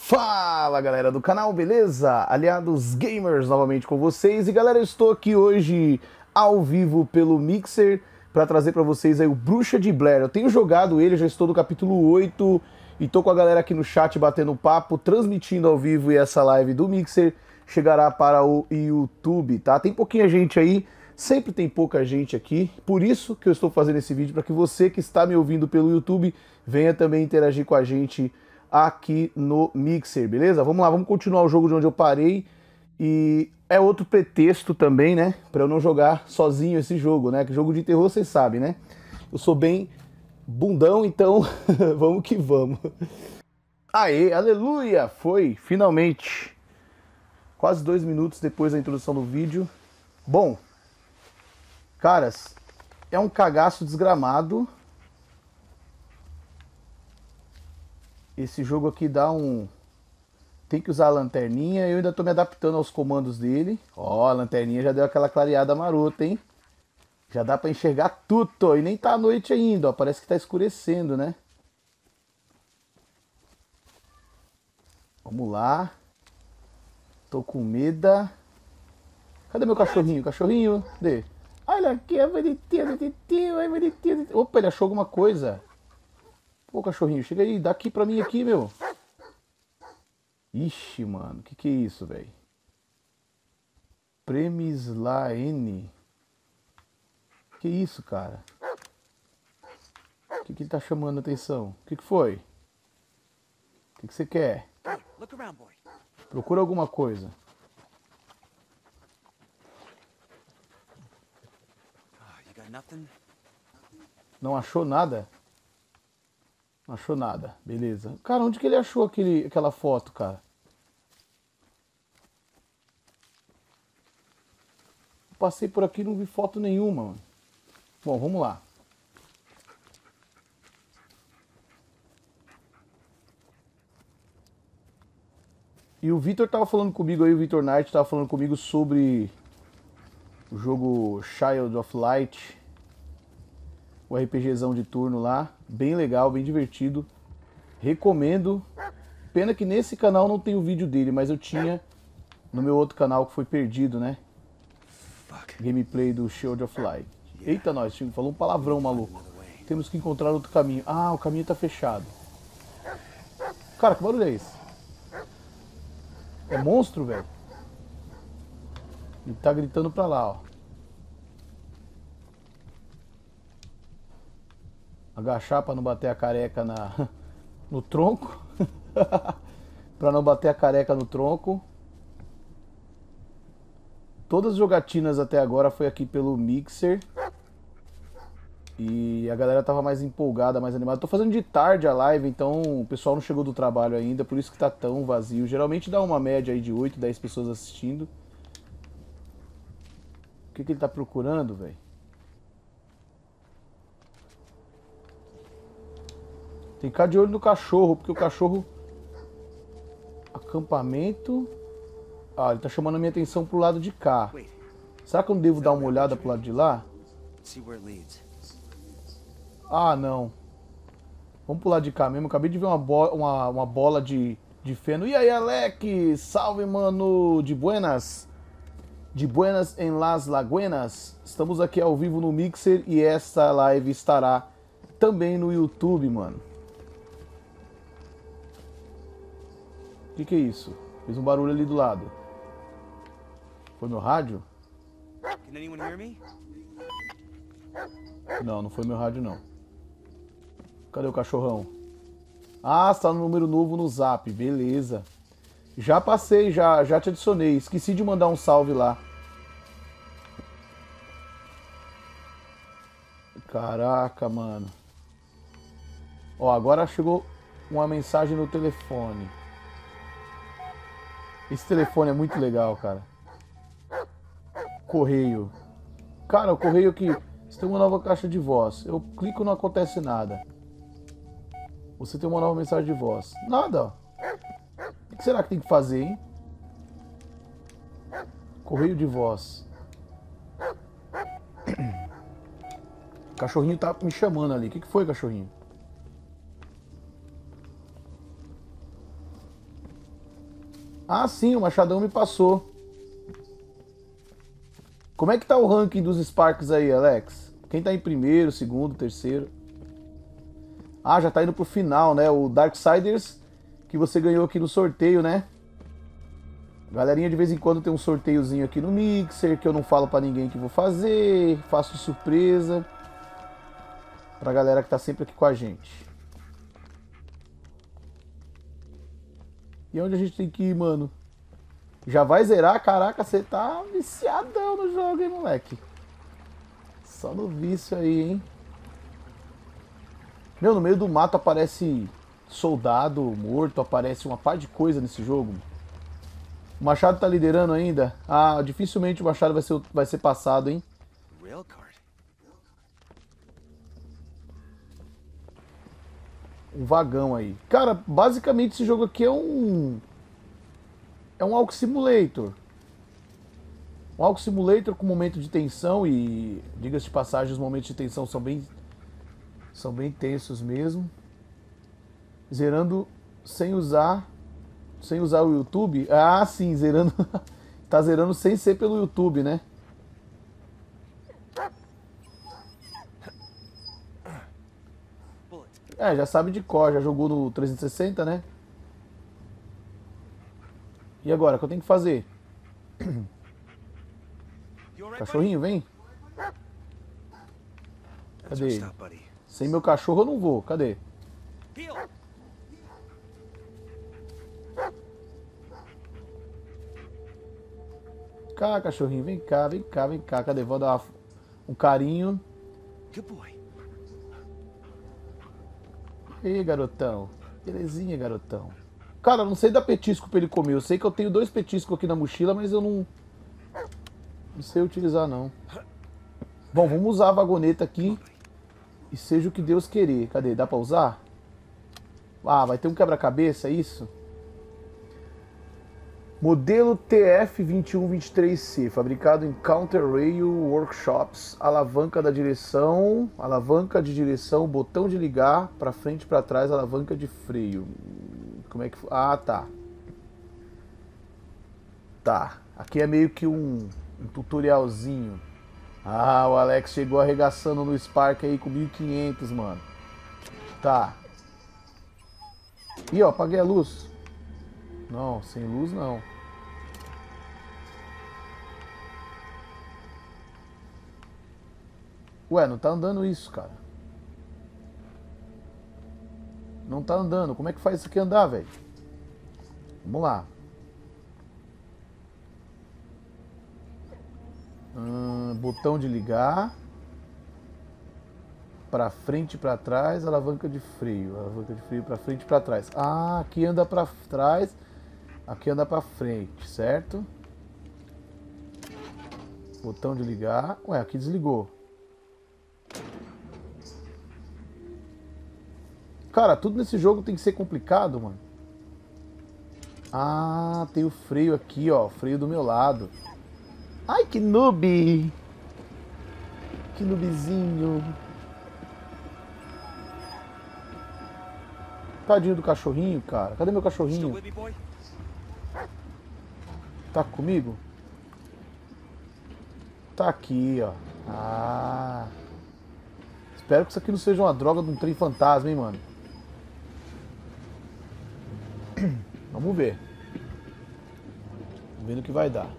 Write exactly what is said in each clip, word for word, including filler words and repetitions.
Fala galera do canal, beleza? Aliados Gamers novamente com vocês. E galera, eu estou aqui hoje ao vivo pelo Mixer para trazer para vocês aí o Bruxa de Blair. Eu tenho jogado ele, já estou no capítulo oito e tô com a galera aqui no chat batendo papo, transmitindo ao vivo, e essa live do Mixer chegará para o YouTube, tá? Tem pouquinha gente aí, sempre tem pouca gente aqui, por isso que eu estou fazendo esse vídeo, para que você que está me ouvindo pelo YouTube venha também interagir com a gente aqui no Mixer, beleza? Vamos lá, vamos continuar o jogo de onde eu parei. E é outro pretexto também, né, para eu não jogar sozinho esse jogo, né? Que jogo de terror vocês sabem, né? Eu sou bem bundão, então vamos que vamos. Aê, aleluia! Foi, finalmente. Quase dois minutos depois da introdução do vídeo. Bom, caras, é um cagaço desgramado. Esse jogo aqui dá um... Tem que usar a lanterninha. Eu ainda tô me adaptando aos comandos dele. Ó, a lanterninha já deu aquela clareada marota, hein? Já dá pra enxergar tudo. E nem tá à noite ainda, ó. Parece que tá escurecendo, né? Vamos lá. Tô com medo. Cadê meu cachorrinho? Cachorrinho? Cadê? Olha aqui, é bonitinho, bonitinho, é bonitinho. Opa, ele achou alguma coisa. Pô, cachorrinho, chega aí, dá aqui pra mim aqui, meu. Ixi, mano, que que é isso, velho? Premislaene. Que isso, cara? O que que ele tá chamando a atenção? O que que foi? O que que você quer? Procura alguma coisa. Não achou nada? Não achou nada, beleza. Cara, onde que ele achou aquele, aquela foto, cara? Passei por aqui e não vi foto nenhuma, mano. Bom, vamos lá. E o Vitor tava falando comigo aí, o Vitor Knight tava falando comigo sobre o jogo Child of Light. O RPGzão de turno lá, bem legal, bem divertido, recomendo. Pena que nesse canal não tem o vídeo dele, mas eu tinha no meu outro canal que foi perdido, né? Gameplay do Shield of Light. Eita, nós, Chico, falou um palavrão, maluco. Temos que encontrar outro caminho. Ah, o caminho tá fechado. Cara, que barulho é esse? É monstro, velho? Ele tá gritando pra lá, ó. Agachar para não bater a careca na, no tronco. Para não bater a careca no tronco. Todas as jogatinas até agora foi aqui pelo Mixer. E a galera tava mais empolgada, mais animada. Tô fazendo de tarde a live, então o pessoal não chegou do trabalho ainda, por isso que tá tão vazio. Geralmente dá uma média aí de oito, dez pessoas assistindo. O que que ele tá procurando, velho? Tem que ficar de olho no cachorro, porque o cachorro... Acampamento... Ah, ele tá chamando a minha atenção pro lado de cá. Será que eu não devo dar uma olhada pro lado de lá? Ah, não. Vamos pro lado de cá mesmo. Acabei de ver uma, bo uma, uma bola de, de feno. E aí, Alec? Salve, mano! De buenas? De buenas em Las Laguenas. Estamos aqui ao vivo no Mixer e essa live estará também no YouTube, mano. O que que é isso? Fez um barulho ali do lado. Foi meu rádio? Não, não foi meu rádio não. Cadê o cachorrão? Ah, está no número novo no Zap, beleza. Já passei, já, já te adicionei. Esqueci de mandar um salve lá. Caraca, mano. Ó, agora chegou uma mensagem no telefone. Esse telefone é muito legal, cara. Correio. Cara, o correio aqui... Você tem uma nova caixa de voz. Eu clico e não acontece nada. Você tem uma nova mensagem de voz. Nada, ó. O que será que tem que fazer, hein? Correio de voz. O cachorrinho tá me chamando ali. O que foi, cachorrinho? Ah, sim, o Machadão me passou. Como é que tá o ranking dos Sparks aí, Alex? Quem tá em primeiro, segundo, terceiro? Ah, já tá indo pro final, né? O Darksiders, que você ganhou aqui no sorteio, né? Galerinha, de vez em quando tem um sorteiozinho aqui no Mixer, que eu não falo pra ninguém que vou fazer, faço surpresa pra galera que tá sempre aqui com a gente. E onde a gente tem que ir, mano? Já vai zerar? Caraca, você tá viciadão no jogo, hein, moleque? Só no vício aí, hein? Meu, no meio do mato aparece soldado morto, aparece uma par de coisa nesse jogo. O Machado tá liderando ainda? Ah, dificilmente o Machado vai ser, vai ser passado, hein? Um vagão aí. Cara, basicamente esse jogo aqui é um... É um Walk Simulator. Um Walk Simulator com momento de tensão e... Diga-se de passagem, os momentos de tensão são bem... São bem tensos mesmo. Zerando sem usar... Sem usar o YouTube. Ah, sim, zerando... Tá zerando sem ser pelo YouTube, né? É, já sabe de cor, já jogou no trezentos e sessenta, né? E agora, o que eu tenho que fazer? Cachorrinho, vem. Cadê ele? Sem meu cachorro eu não vou, cadê? Cá, cachorrinho, vem cá, vem cá, vem cá. Cadê? Vou dar um carinho. E aí, garotão? Belezinha, garotão. Cara, eu não sei dar petisco pra ele comer. Eu sei que eu tenho dois petiscos aqui na mochila, mas eu não... Não sei utilizar, não. Bom, vamos usar a vagoneta aqui. E seja o que Deus querer. Cadê? Dá pra usar? Ah, vai ter um quebra-cabeça, é isso? Modelo T F vinte e um vinte e três C, fabricado em Counter Rail Workshops, alavanca da direção, alavanca de direção, botão de ligar, para frente e para trás, alavanca de freio. Como é que... Ah, tá. Tá, aqui é meio que um, um tutorialzinho. Ah, o Alex chegou arregaçando no Spark aí com mil e quinhentos, mano. Tá. Ih, ó, apaguei a luz. Não, sem luz não. Ué, não tá andando isso, cara. Não tá andando. Como é que faz isso aqui andar, velho? Vamos lá. Hum, botão de ligar. Pra frente e pra trás, alavanca de freio. Alavanca de freio pra frente e pra trás. Ah, aqui anda pra trás. Aqui anda pra frente, certo? Botão de ligar. Ué, aqui desligou. Cara, tudo nesse jogo tem que ser complicado, mano. Ah, tem o freio aqui, ó. Freio do meu lado. Ai, que noob! Que noobzinho. Tadinho do cachorrinho, cara. Cadê meu cachorrinho? Tá comigo? Tá aqui, ó. Ah. Espero que isso aqui não seja uma droga de um trem fantasma, hein, mano. Vamos ver. Vamos ver no que vai dar.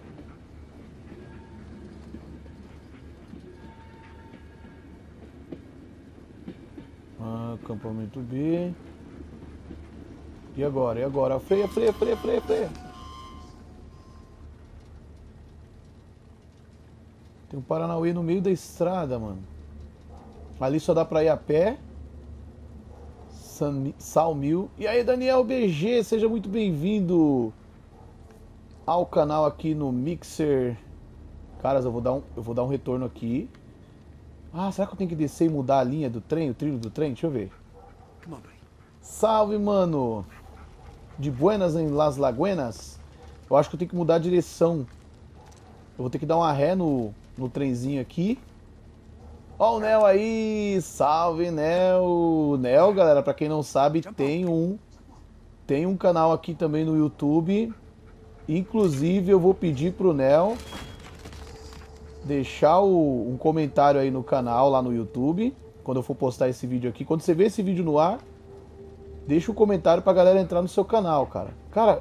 Ah, acampamento B. E agora? E agora? Freia, freia, freia, freia, freia. Tem um Paranauê no meio da estrada, mano. Ali só dá pra ir a pé. Salmil. E aí, Daniel B G, seja muito bem-vindo ao canal aqui no Mixer. Caras, eu vou dar um, eu vou dar um retorno aqui. Ah, será que eu tenho que descer e mudar a linha do trem, o trilho do trem? Deixa eu ver. Salve, mano. De Buenas em Las Laguenas. Eu acho que eu tenho que mudar a direção. Eu vou ter que dar uma ré no, no trenzinho aqui. Ó o Nel aí, salve Nel. Nel, galera, pra quem não sabe, tem um tem um canal aqui também no YouTube. Inclusive, eu vou pedir pro Nel deixar o, um comentário aí no canal, lá no YouTube, quando eu for postar esse vídeo aqui. Quando você vê esse vídeo no ar, deixa um comentário pra galera entrar no seu canal, cara. Cara...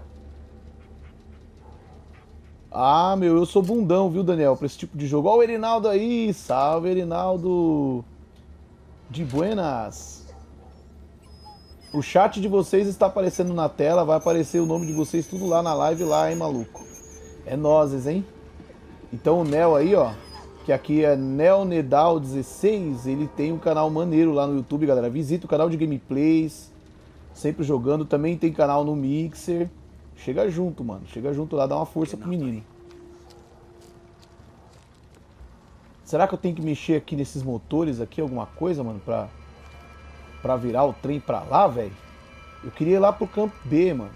Ah, meu, eu sou bundão, viu, Daniel, pra esse tipo de jogo. Ó o Erinaldo aí, salve, Erinaldo. De buenas. O chat de vocês está aparecendo na tela, vai aparecer o nome de vocês tudo lá na live lá, hein, maluco. É nozes, hein? Então o Nel aí, ó, que aqui é Neonedal dezesseis, ele tem um canal maneiro lá no YouTube, galera. Visita o canal de gameplays, sempre jogando. Também tem canal no Mixer. Chega junto, mano. Chega junto lá, dá uma força pro menino. Será que eu tenho que mexer aqui nesses motores aqui, alguma coisa, mano, pra, pra virar o trem pra lá, velho? Eu queria ir lá pro campo B, mano.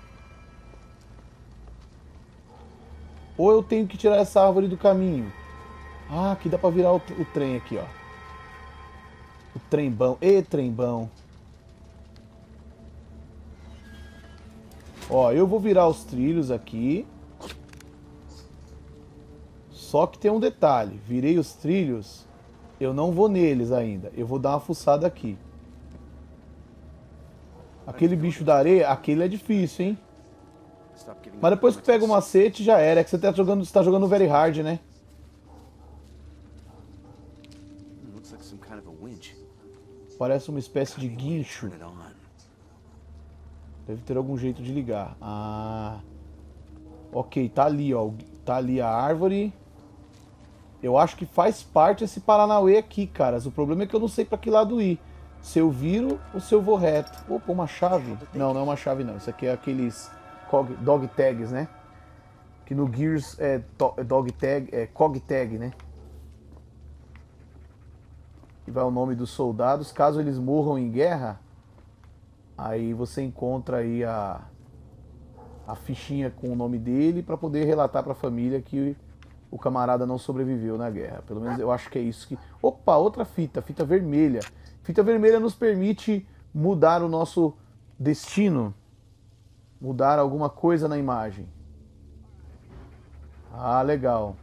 Ou eu tenho que tirar essa árvore do caminho? Ah, aqui dá pra virar o, o trem aqui, ó. O trembão. Ê, trembão. Ó, eu vou virar os trilhos aqui. Só que tem um detalhe. Virei os trilhos, eu não vou neles ainda. Eu vou dar uma fuçada aqui. Aquele bicho da areia, aquele é difícil, hein? Mas depois que pega o macete, já era. É que você tá jogando, você tá jogando very hard, né? Parece uma espécie de guincho. Deve ter algum jeito de ligar. Ah. Ok, tá ali, ó. Tá ali a árvore. Eu acho que faz parte esse Paranauê aqui, caras. O problema é que eu não sei pra que lado ir. Se eu viro ou se eu vou reto. Opa, uma chave. Não, não é uma chave não. Isso aqui é aqueles dog tags, né? Que no Gears é dog tag, é cog tag, né? E vai o nome dos soldados. Caso eles morram em guerra, aí você encontra aí a, a fichinha com o nome dele para poder relatar para a família que o camarada não sobreviveu na guerra. Pelo menos eu acho que é isso que... Opa, outra fita, fita vermelha. Fita vermelha nos permite mudar o nosso destino. Mudar alguma coisa na imagem. Ah, legal.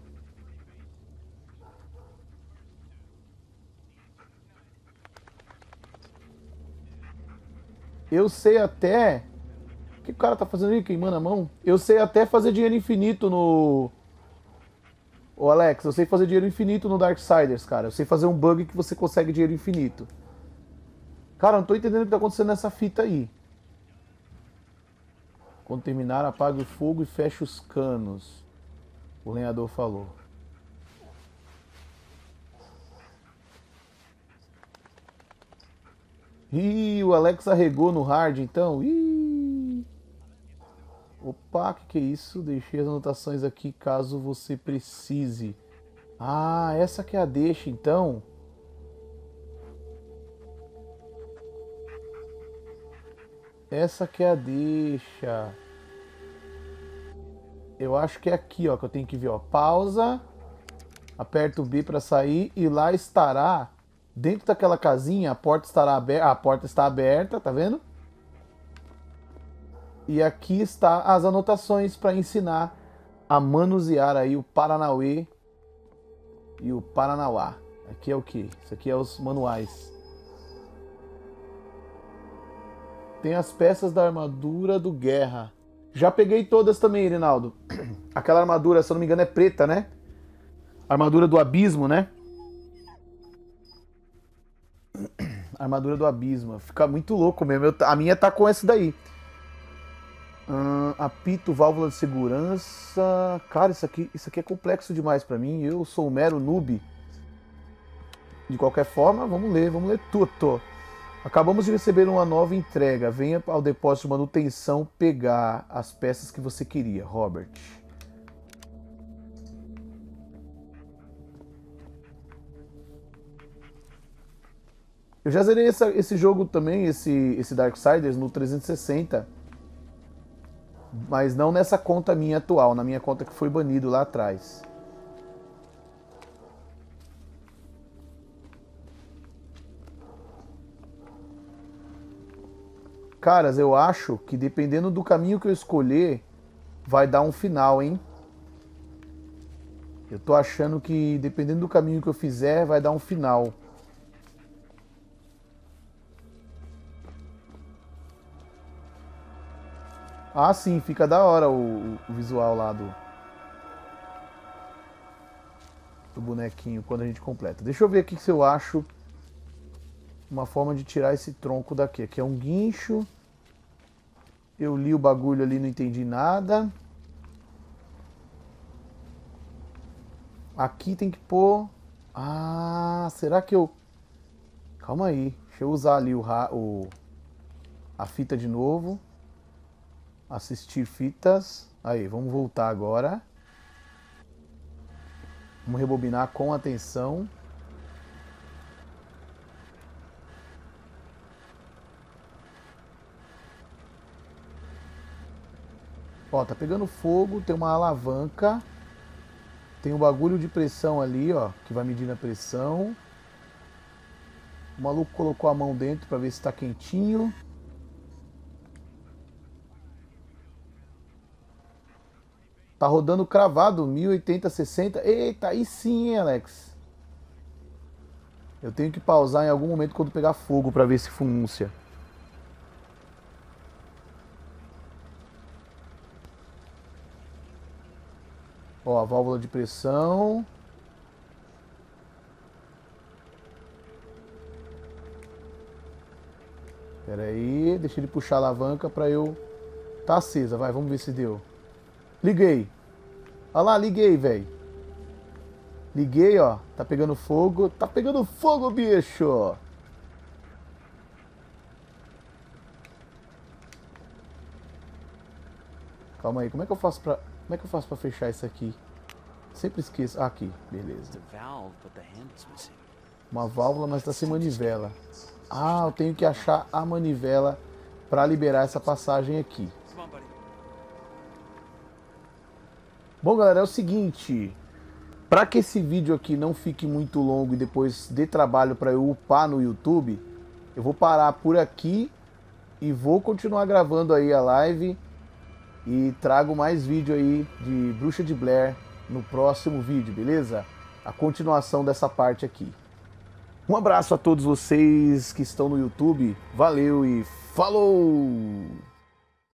Eu sei até... O que o cara tá fazendo aí, queimando a mão? Eu sei até fazer dinheiro infinito no... Ô Alex, eu sei fazer dinheiro infinito no Darksiders, cara. Eu sei fazer um bug que você consegue dinheiro infinito. Cara, eu não tô entendendo o que tá acontecendo nessa fita aí. Quando terminar, apague o fogo e feche os canos. O lenhador falou. Ih, o Alex arregou no hard, então. Ih. Opa, que que é isso? Deixei as anotações aqui caso você precise. Ah, essa que é a deixa, então. Essa que é a deixa. Eu acho que é aqui, ó, que eu tenho que ver, ó. Pausa. Aperto o B para sair e lá estará, dentro daquela casinha, a porta estará aberta. A porta está aberta, tá vendo? E aqui está as anotações para ensinar a manusear aí o Paranauê e o Paranauá. Aqui é o que? Isso aqui é os manuais. Tem as peças da armadura do Guerra. Já peguei todas também, Rinaldo. Aquela armadura, se eu não me engano, é preta, né? Armadura do Abismo, né? Armadura do Abismo. Fica muito louco mesmo. Eu, a minha tá com essa daí. Hum, apito, válvula de segurança. Cara, isso aqui, isso aqui é complexo demais pra mim. Eu sou um mero noob. De qualquer forma, vamos ler, vamos ler tudo. Acabamos de receber uma nova entrega. Venha ao depósito de manutenção pegar as peças que você queria, Robert. Eu já zerei essa, esse jogo também, esse, esse Darksiders, no trezentos e sessenta. Mas não nessa conta minha atual, na minha conta que foi banido lá atrás. Caras, eu acho que dependendo do caminho que eu escolher, vai dar um final, hein? Eu tô achando que, dependendo do caminho que eu fizer, vai dar um final. Ah, sim, fica da hora o, o visual lá do, do bonequinho quando a gente completa. Deixa eu ver aqui se eu acho uma forma de tirar esse tronco daqui. Aqui é um guincho. Eu li o bagulho ali, não entendi nada. Aqui tem que pôr... Ah, será que eu... Calma aí. Deixa eu usar ali o, o... a fita de novo. Assistir fitas. Aí, vamos voltar agora. Vamos rebobinar com atenção. Ó, tá pegando fogo, tem uma alavanca. Tem um bagulho de pressão ali, ó, que vai medir a pressão. O maluco colocou a mão dentro pra ver se tá quentinho. Tá rodando cravado, mil e oitenta, sessenta. Eita, aí sim, hein, Alex. Eu tenho que pausar em algum momento quando pegar fogo pra ver se funcia. Ó, a válvula de pressão. Pera aí, deixa ele puxar a alavanca pra eu... Tá acesa, vai, vamos ver se deu. Liguei. Olha lá, liguei, velho. Liguei, ó. Tá pegando fogo. Tá pegando fogo, bicho! Calma aí, como é que eu faço pra... Como é que eu faço pra fechar isso aqui? Sempre esqueço. Ah, aqui, beleza. Uma válvula, mas tá sem manivela. Ah, eu tenho que achar a manivela pra liberar essa passagem aqui. Bom, galera, é o seguinte. Pra que esse vídeo aqui não fique muito longo e depois dê trabalho pra eu upar no YouTube, eu vou parar por aqui e vou continuar gravando aí a live. E trago mais vídeo aí de Bruxa de Blair no próximo vídeo, beleza? A continuação dessa parte aqui. Um abraço a todos vocês que estão no YouTube. Valeu e falou!